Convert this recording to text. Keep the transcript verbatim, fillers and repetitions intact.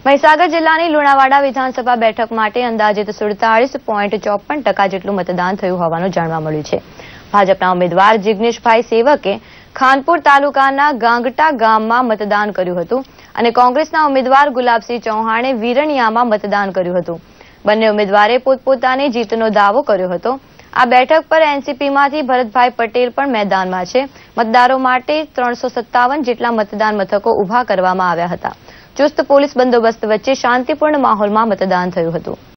મહીસાગર જિલ્લાની લુણાવાડા વિધાનસભા બેઠક માટે અંદાજિત સુડતાલીસ પોઈન્ટ ચોપન ટકા જેટલું મતદાન થયું હોવાનું જાણવા મળ્યું છે। ભાજપના ઉમેદવાર જિગ્નેશભાઈ સેવકે ખાનપુર તાલુકાના ગાંગટા ગામમાં મતદાન કર્યું હતું અને કોંગ્રેસના ઉમેદવાર ગુલાબસિંહ ચૌહાણે વિરણિયામાં મતદાન કર્યું હતું। બંને ઉમેદવારે પોતપોતાની જીતનો દાવો કર્યો હતો। આ બેઠક પર એનસીપીમાંથી ભરતભાઈ પટેલ પણ મેદાનમાં છે। મતદારો માટે ત્રણસો સત્તાવન જેટલા મતદાન મથકો ઉભા કરવામાં આવ્યા હતા। ચુસ્ત પોલીસ બંદોબસ્ત વચ્ચે શાંતિપૂર્ણ માહોલમાં મતદાન થયું હતું।